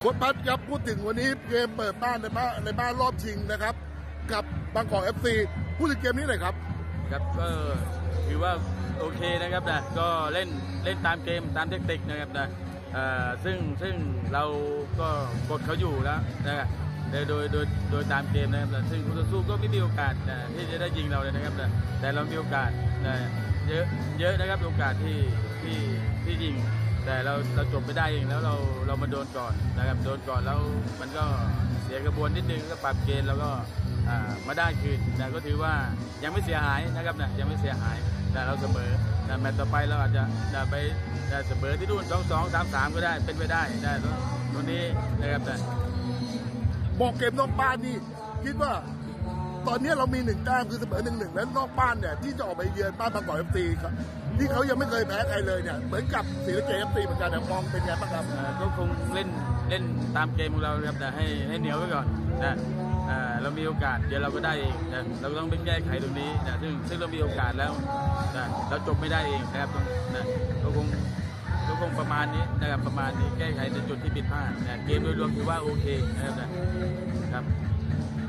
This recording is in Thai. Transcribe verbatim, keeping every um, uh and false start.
โค้ชพัดครับพูดถึงวันนี้เกมเปิดบ้านในบ้านในบ้านรอบชิงนะครับกับบางกอกเอฟซีพูดถึงเกมนี้หน่อยครับครับก็ถือว่าโอเคนะครับนะก็เล่นเล่นตามเกมตามเทคนิคนะครับนะซึ่งซึ่งเราก็กดเขาอยู่แล้วนะครับโดยโดยโดยโดยตามเกมนะครับซึ่งคู่ต่อสู้ก็ไม่มีโอกาสนะที่จะได้ยิงเราเลยนะครับนะแต่เรามีโอกาสนะเยอะเยอะนะครับโอกาสที่ที่ที่ยิงแต่เราเราจบไม่ได้เองแล้วเราเรามาโดนก่อนนะครับโดนก่อนแล้วมันก็เสียกระบวนนิดนึงก็ปรับเกณฑ์แล้วก็มาได้คืนนะก็ถือว่ายังไม่เสียหายนะครับนะยังไม่เสียหายแต่เราเสมอแต่แมตช์ต่อไปเราอาจจะไปเสมอที่นู่นสองสองสามสามก็ได้เป็นไปได้ได้ตรงนี้นะครับนะบอกเกมนอกบ้านนี่คิดว่าตอนนี้เรามีหนึ่งแต้มคือเสมอหนึ่งหนึ่งแล้วนอกบ้านเนี่ยที่จะออกไปเยือนบ้านบางกอกเอฟซีครับที่เขายังไม่เคยแพ้ใครเลยเนี่ยเหมือนกับศรีสะเกษเอฟซีเหมือนกันแต่มองเป็นไงบ้างครับก็คงเล่นเล่นตามเกมของเราครับแต่ให้ให้เหนียวไว้ก่อนนะเรามีโอกาสเดี๋ยวเราก็ได้เองนะเราต้องไปแก้ไขตรงนี้นะซึ่งซึ่งเรามีโอกาสแล้วนะเราจบไม่ได้เองนะครับนะก็คงก็คงประมาณนี้นะครับประมาณนี้แก้ไขในจุดที่ผิดพลาดนะเกมโดยรวมถือว่าโอเคนะครับนะครับ